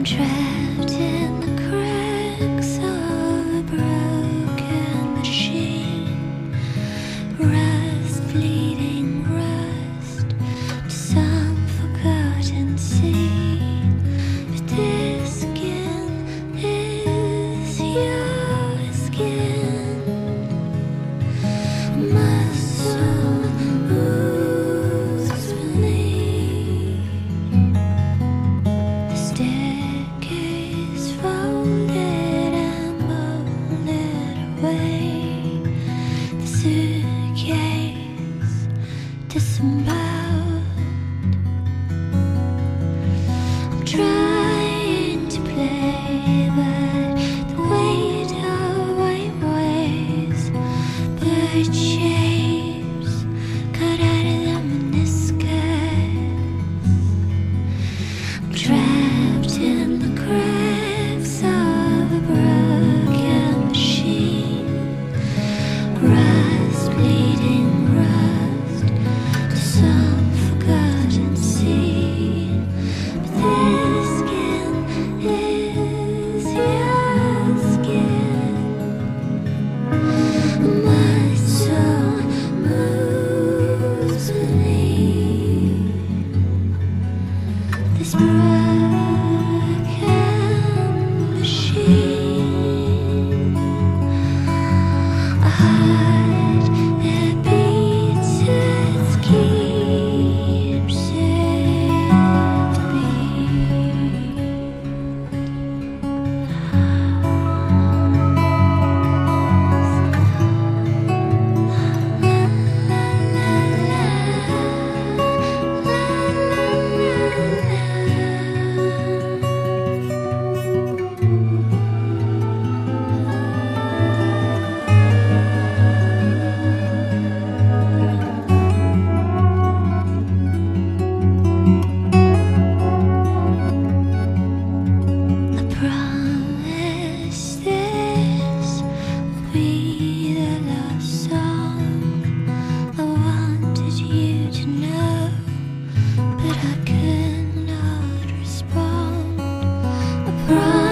trapped in the cracks of a broken machine. Rust, bleeding rust, to some forgotten scene. But this skin is your skin. Muscle moves beneath. The staircase folded and molded away. The suitcase disembowelled. I'm trying to play, but the weight of my ways, bird shapes cut out of the meniscus. I'm trapped in the cracks of a broken machine. Rust, bleeding rust, to some forgotten scene. But this skin is your skin. My soul moves beneath this broken machine. A heart that beats its keeps its beat. I promise this will be the last song. I wanted you to know, but I could not respond. I promise